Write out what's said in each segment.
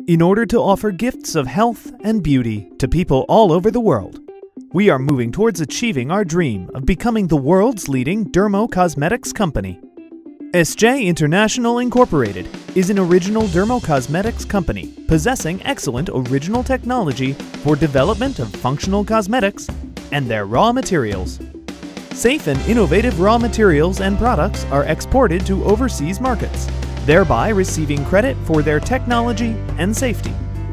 in order to offer gifts of health and beauty to people all over the world. We are moving towards achieving our dream of becoming the world's leading dermo-cosmetics company. SJ International Incorporated is an original dermo-cosmetics company possessing excellent original technology for development of functional cosmetics and their raw materials. Safe and innovative raw materials and products are exported to overseas markets, thereby receiving credit for their technology and safety.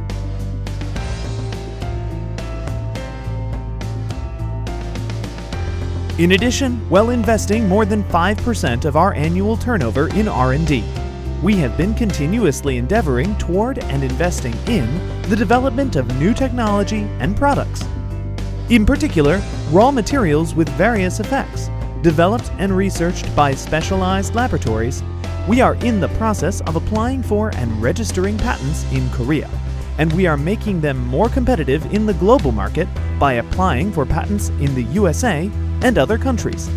In addition, while investing more than 5% of our annual turnover in R&D, we have been continuously endeavoring toward and investing in the development of new technology and products. In particular, raw materials with various effects, developed and researched by specialized laboratories. We are in the process of applying for and registering patents in Korea, and we are making them more competitive in the global market by applying for patents in the USA and other countries.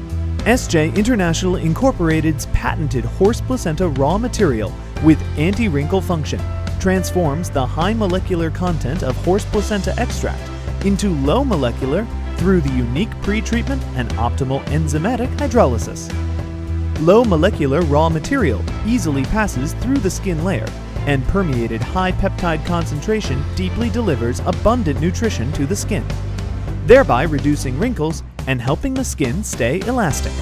SJ International Incorporated's patented horse placenta raw material with anti-wrinkle function transforms the high molecular content of horse placenta extract into low molecular through the unique pre-treatment and optimal enzymatic hydrolysis. Low molecular raw material easily passes through the skin layer, and permeated high peptide concentration deeply delivers abundant nutrition to the skin, thereby reducing wrinkles and helping the skin stay elastic.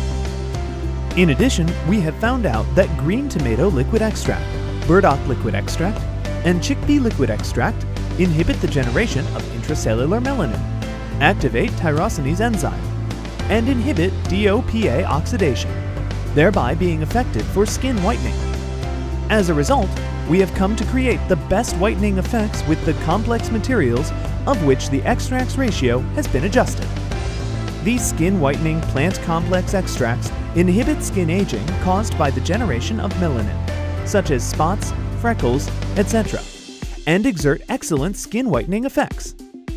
In addition, we have found out that green tomato liquid extract, burdock liquid extract, and chickpea liquid extract inhibit the generation of intracellular melanin, activate tyrosinase enzyme, and inhibit DOPA oxidation, thereby being effective for skin whitening. As a result, we have come to create the best whitening effects with the complex materials of which the extracts ratio has been adjusted. These skin whitening plant complex extracts inhibit skin aging caused by the generation of melanin, such as spots, freckles, etc., and exert excellent skin whitening effects.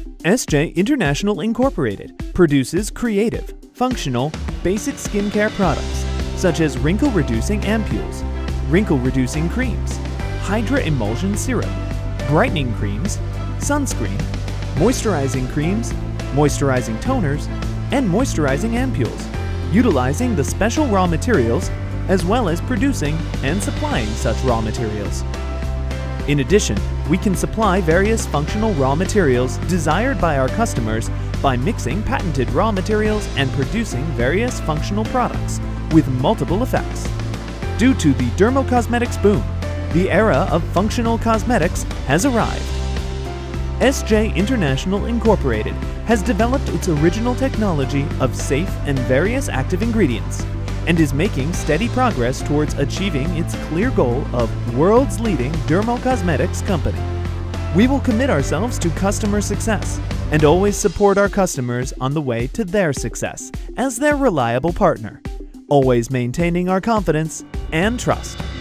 SJ International Incorporated produces creative, functional, basic skincare products such as wrinkle-reducing ampules, wrinkle-reducing creams, Hydra Emulsion Serum, brightening creams, sunscreen, moisturizing creams, moisturizing toners, and moisturizing ampules, utilizing the special raw materials as well as producing and supplying such raw materials. In addition, we can supply various functional raw materials desired by our customers by mixing patented raw materials and producing various functional products with multiple effects. Due to the dermo-cosmetics boom, the era of functional cosmetics has arrived. SJ International Incorporated has developed its original technology of safe and various active ingredients and is making steady progress towards achieving its clear goal of world's leading dermo-cosmetics company. We will commit ourselves to customer success and always support our customers on the way to their success as their reliable partner, always maintaining our confidence and trust.